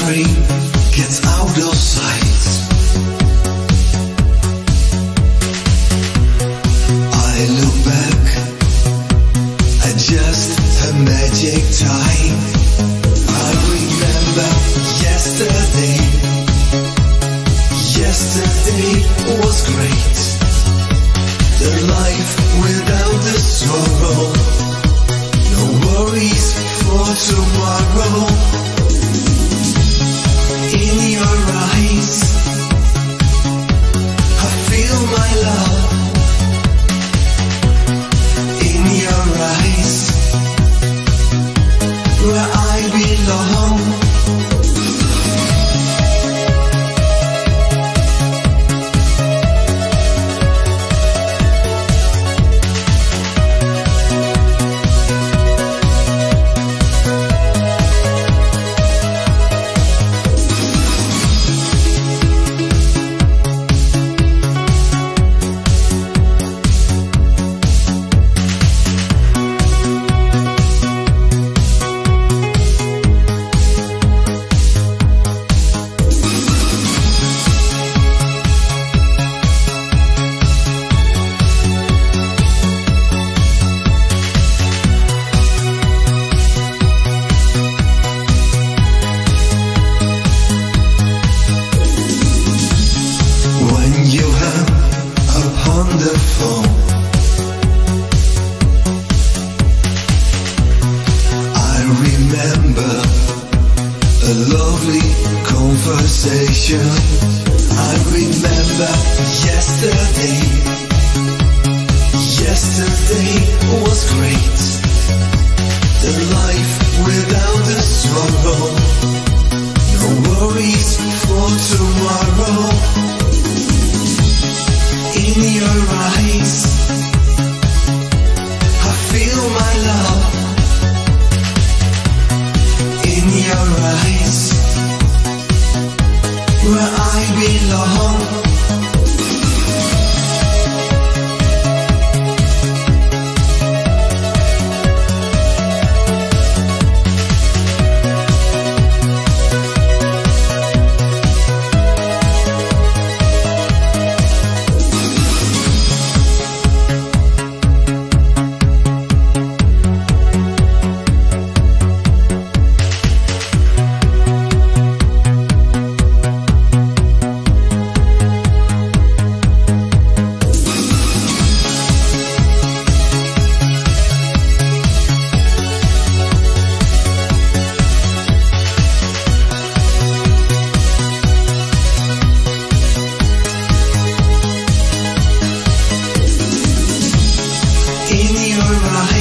dream gets out of sight. I look back at just a magic time. I remember yesterday. Yesterday was great. The life without the sorrow. No worries for tomorrow. In your eyes, I feel my love. In your eyes, where I belong. You hung upon the phone. I remember a lovely conversation. I remember yesterday. Yesterday was great. The life without the sorrow. No worries for tomorrow. In your eyes, I feel my love. In your eyes, where I belong. In your eyes,